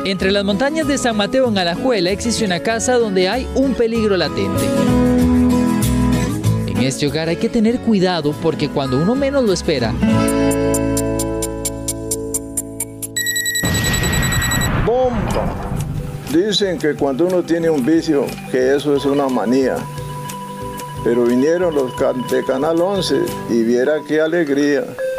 Entre las montañas de San Mateo en Alajuela existe una casa donde hay un peligro latente. En este hogar hay que tener cuidado porque cuando uno menos lo espera, ¡bomba! Dicen que cuando uno tiene un vicio, que eso es una manía. Pero vinieron los de Canal 11 y viera qué alegría.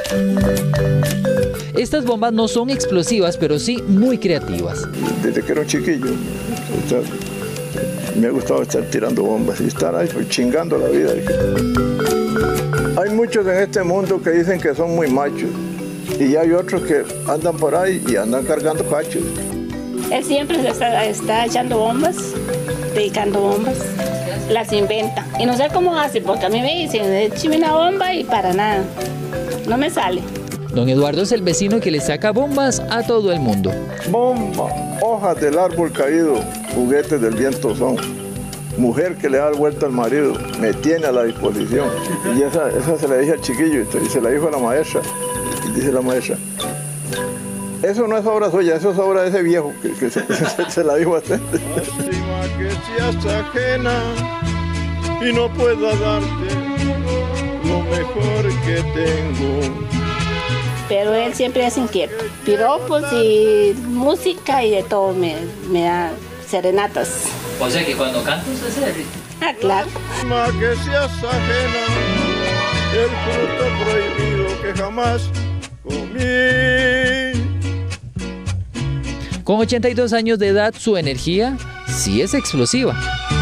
Estas bombas no son explosivas, pero sí muy creativas. Desde que era un chiquillo, me ha gustado estar tirando bombas y estar ahí pues, chingando la vida. Hay muchos en este mundo que dicen que son muy machos y hay otros que andan por ahí y andan cargando cachos. Él siempre está echando bombas, dedicando bombas, las inventa. Y no sé cómo hace, porque a mí me dicen, échame una bomba y para nada, no me sale. Don Eduardo es el vecino que le saca bombas a todo el mundo. Bomba, hojas del árbol caído, juguetes del viento son. Mujer que le da vuelta al marido, me tiene a la disposición. Y esa se la dije al chiquillo y se la dijo a la maestra. Y dice la maestra, eso no es obra suya, eso es obra de ese viejo que se la dijo a usted. Lástima que seas ajena y no pueda darte lo mejor que tengo. Pero él siempre es inquieto. Piropos y música y de todo me da serenatas. O sea que cuando canta usted se derrite. Ah, claro. Lástima que seas ajena, el fruto prohibido que jamás comí. Con 82 años de edad, su energía sí es explosiva.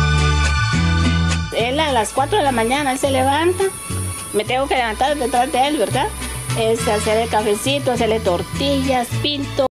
Él a las 4 de la mañana él se levanta, me tengo que levantar detrás de él, ¿verdad? Es hacerle cafecito, hacerle tortillas, pinto.